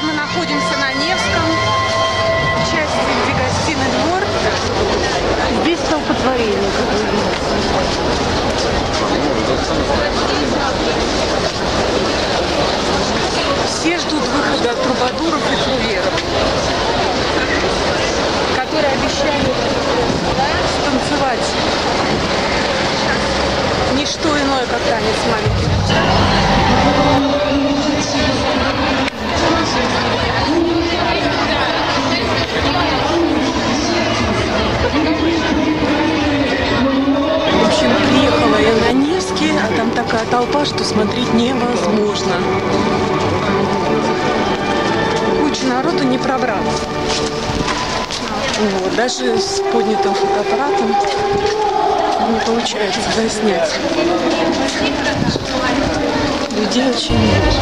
мы находимся на Невском, в части, где гостиный двор. Здесь столпотворение, как вы видите. Все ждут выхода трубадуров и фруеров, которые обещали станцевать не что иное, как танец маленьких детей. В общем, приехала я на Невский, а там такая толпа, что смотреть невозможно. Кучу народу не пробраться. Вот, даже с поднятым фотоаппаратом не получается заснять. Людей очень много.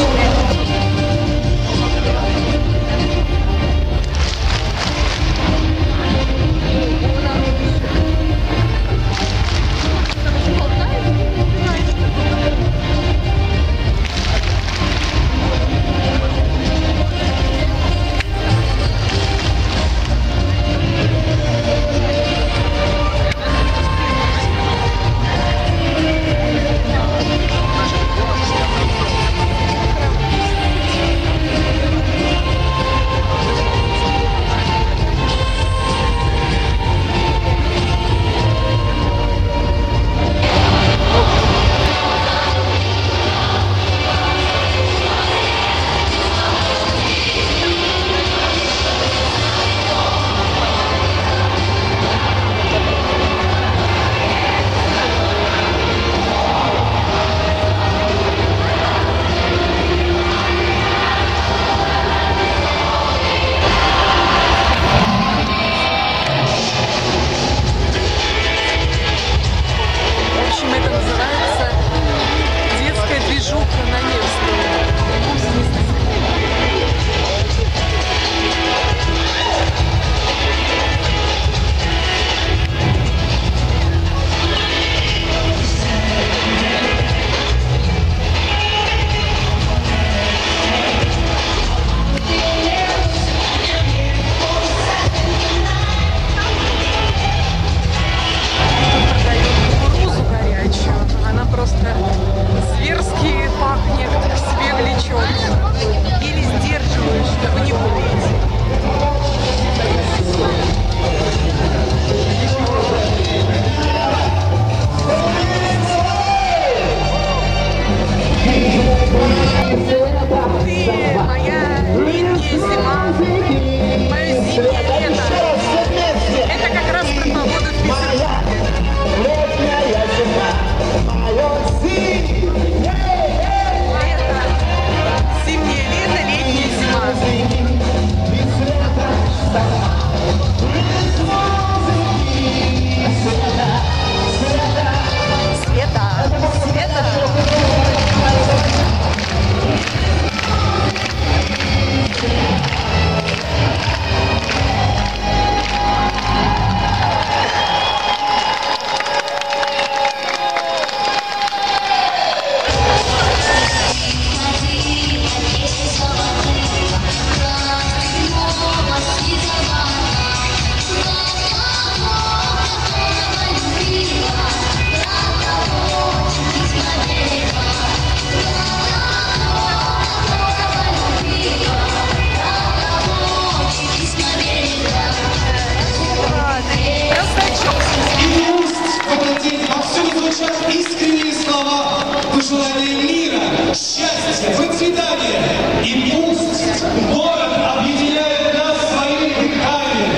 Искренние слова пожелания мира, счастья, процветания. И пусть город объединяет нас своими веками,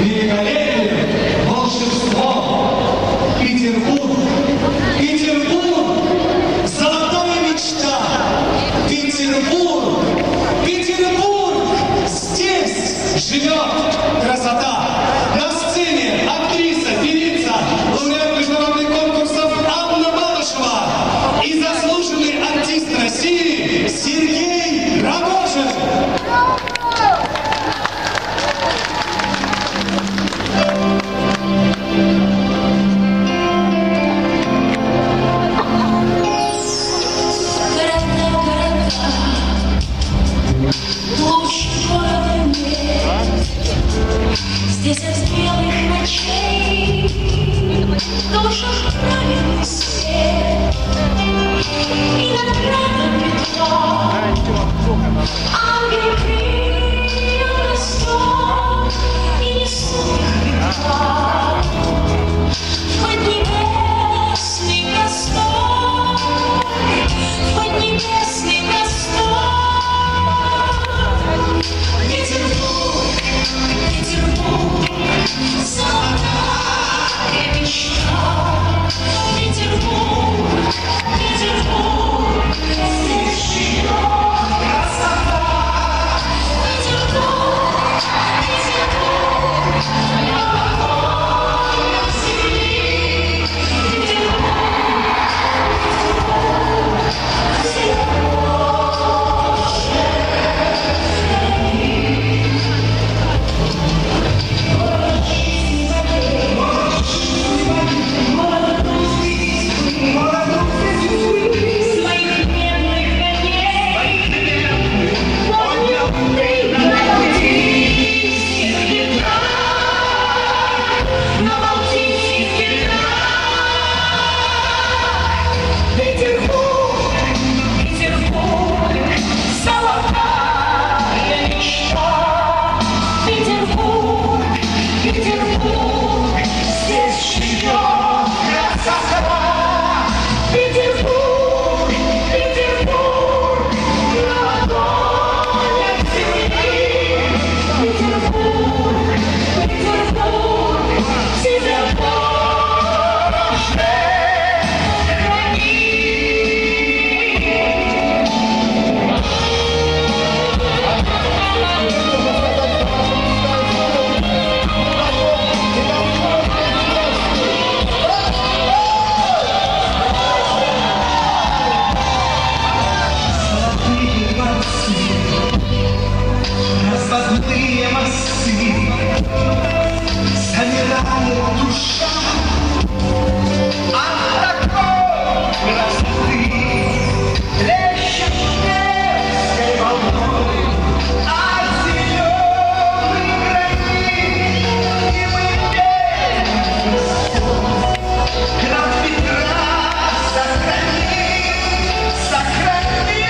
великолепием, волшебством. Петербург, Петербург, золотая мечта. Петербург, Петербург, здесь живет красота. На сцене актриса, певица, лауреат международных конкурсов Анна Малышева и заслуженный артист России Сергей Рогожин. Oh замирает душа от такой красоты. Плещет небесной волной от зеленой границ, и мы верим, крат ветра сохрани, сохрани.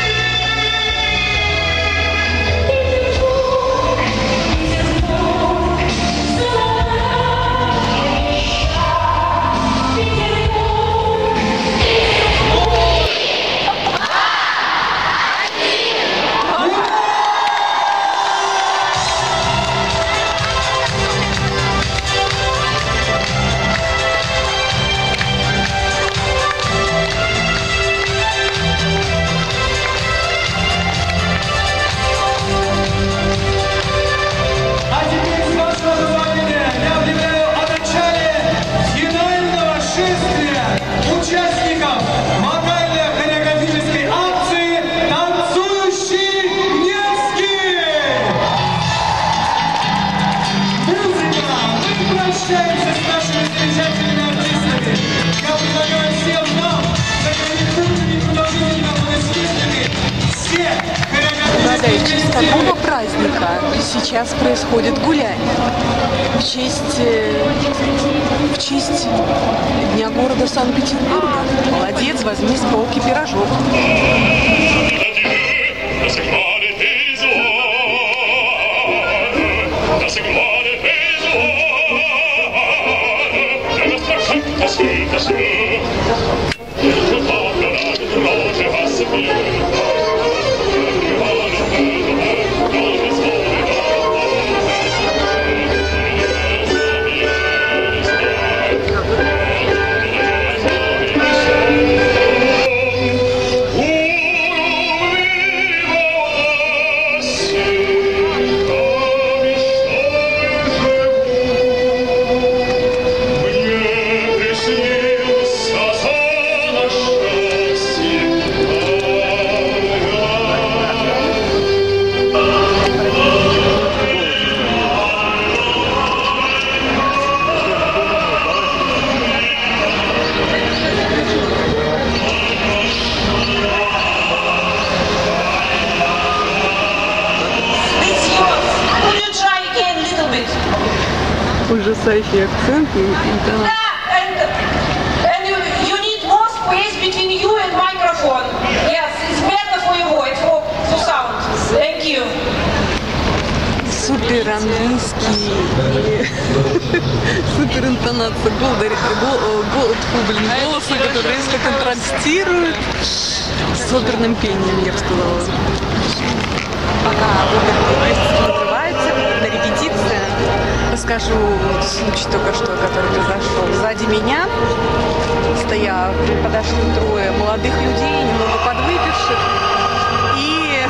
А теперь, с вашего позволения, я объявляю о начале финального шествия участников вокально-хореографической акции «Танцующий Невский». Музыка! Мы прощаемся с нашими замечательными артистами. Я предлагаю всем нам заходить крупными продолжительными аплодисментами все Угадай, в честь хореографические какого праздника сейчас происходит гуляние? В честь Дня города Санкт-Петербурга. Молодец, возьми с полки пирожок. Ужасающий акцент и интонация. And you need more space between you and microphone. Yes, it's better for your voice, for sound. Thank you. Супер английский, супер интонация голоса, который резко контрастирует с оперным пением, я бы сказала. Пока оперный фестиваль открывается, на репетиции, расскажу случай только что, который произошел. Сзади меня подошли трое молодых людей, немного подвыпивших, и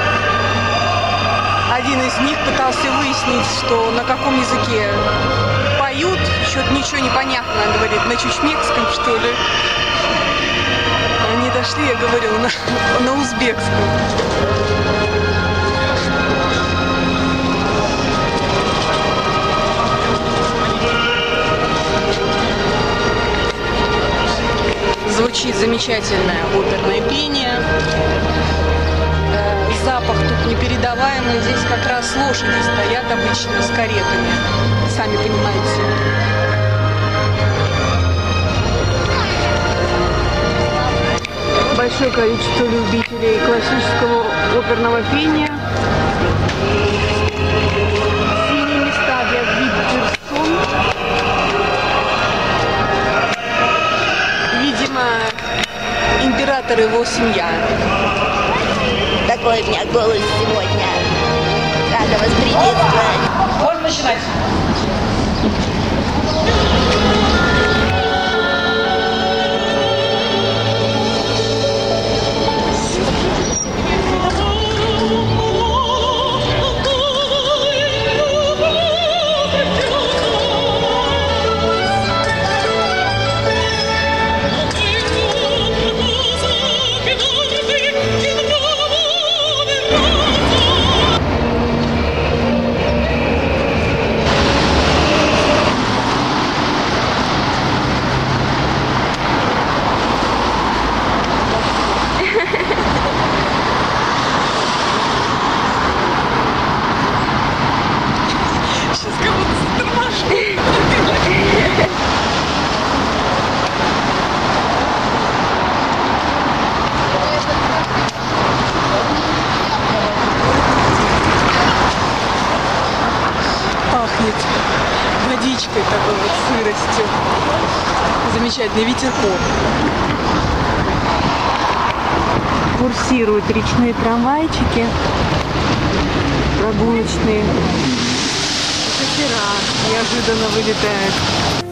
один из них пытался выяснить, что на каком языке поют, что-то ничего не понятно, говорит, на чучмекском, что ли. Они дошли, я говорю, на узбекском. Звучит замечательное оперное пение. Запах тут непередаваемый. Здесь как раз лошади стоят обычно с каретами. Сами понимаете. Большое количество любителей классического оперного пения. Синие места для вип-персон. Видимо, император и его семья. Такой у меня голос сегодня. Рада вас приветствовать. Можно начинать. пахнет водичкой, такой вот сыростью. Замечательный ветерком. Курсируют речные трамвайчики, прогулочные. Катера неожиданно вылетают